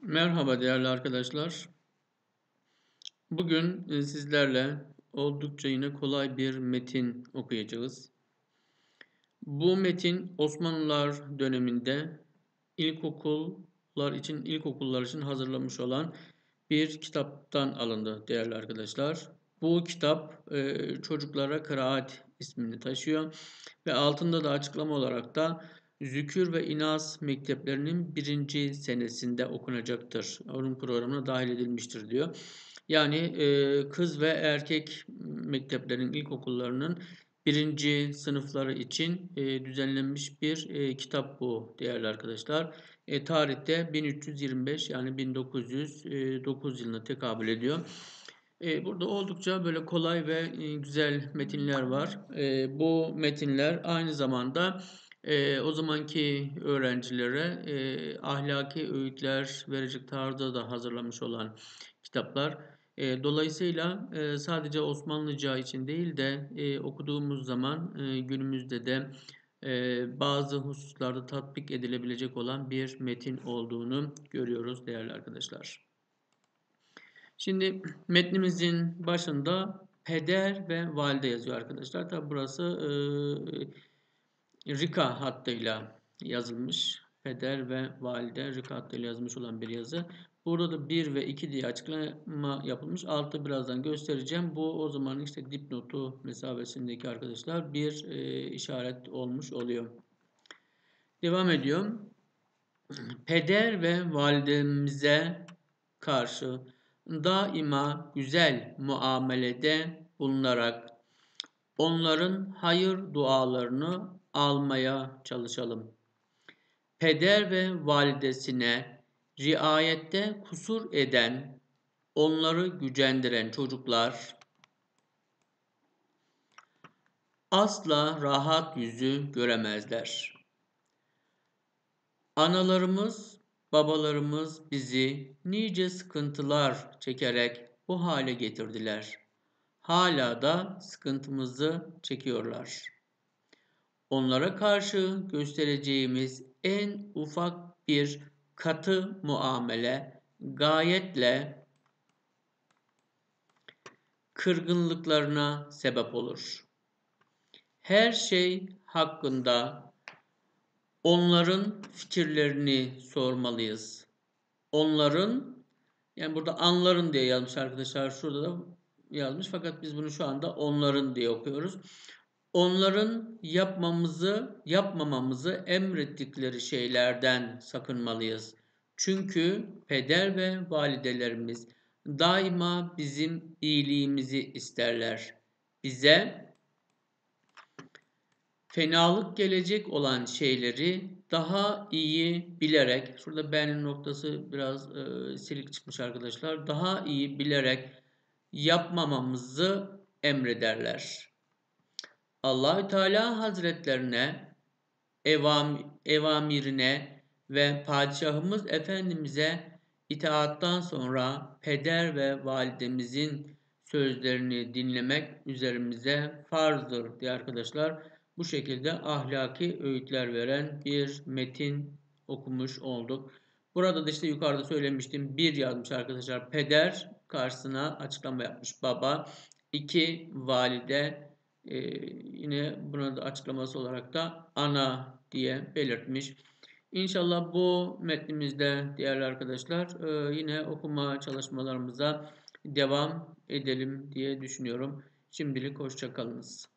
Merhaba değerli arkadaşlar. Bugün sizlerle oldukça yine kolay bir metin okuyacağız. Bu metin Osmanlılar döneminde ilkokullar için hazırlanmış olan bir kitaptan alındı değerli arkadaşlar. Bu kitap çocuklara kıraat ismini taşıyor ve altında da açıklama olarak da Zükür ve İnas mekteplerinin birinci senesinde okunacaktır. Onun programına dahil edilmiştir diyor. Yani kız ve erkek mekteplerin, ilkokullarının birinci sınıfları için düzenlenmiş bir kitap bu değerli arkadaşlar. Tarihte 1325 yani 1909 yılına tekabül ediyor. Burada oldukça böyle kolay ve güzel metinler var. Bu metinler aynı zamanda o zamanki öğrencilere ahlaki öğütler verecek tarzda da hazırlamış olan kitaplar. Dolayısıyla sadece Osmanlıca için değil de okuduğumuz zaman günümüzde de bazı hususlarda tatbik edilebilecek olan bir metin olduğunu görüyoruz değerli arkadaşlar. Şimdi metnimizin başında peder ve valide yazıyor arkadaşlar. Tabi burası Rika hattıyla yazılmış. Peder ve valide Rika hattıyla yazılmış olan bir yazı. Burada da 1 ve 2 diye açıklama yapılmış. Altı birazdan göstereceğim. Bu o zaman işte dipnotu mesabesindeki arkadaşlar bir işaret olmuş oluyor. Devam ediyorum. Peder ve validemize karşı daima güzel muamelede bulunarak onların hayır dualarını almaya çalışalım. Peder ve validesine riayette kusur eden, onları gücendiren çocuklar asla rahat yüzü göremezler. Analarımız, babalarımız bizi nice sıkıntılar çekerek bu hale getirdiler. Hala da sıkıntımızı çekiyorlar. Onlara karşı göstereceğimiz en ufak bir katı muamele gayetle kırgınlıklarına sebep olur. Her şey hakkında onların fikirlerini sormalıyız. Onların, yani burada anların diye yazmış arkadaşlar. Şurada da yazmış fakat biz bunu şu anda onların diye okuyoruz. Onların yapmamamızı emrettikleri şeylerden sakınmalıyız. Çünkü peder ve validelerimiz daima bizim iyiliğimizi isterler. Bize fenalık gelecek olan şeyleri daha iyi bilerek, şurada benim noktası biraz silik çıkmış arkadaşlar, daha iyi bilerek yapmamamızı emrederler. Allahü Teala Hazretlerine, evamirine ve Padişahımız Efendimiz'e itaattan sonra peder ve validemizin sözlerini dinlemek üzerimize farzdır diye arkadaşlar. Bu şekilde ahlaki öğütler veren bir metin okumuş olduk. Burada da işte yukarıda söylemiştim. Bir yazmış arkadaşlar peder, karşısına açıklama yapmış baba. 2 valide, yine buna da açıklaması olarak da ana diye belirtmiş. İnşallah bu metnimizde değerli arkadaşlar yine okuma çalışmalarımıza devam edelim diye düşünüyorum. Şimdilik hoşça kalınız.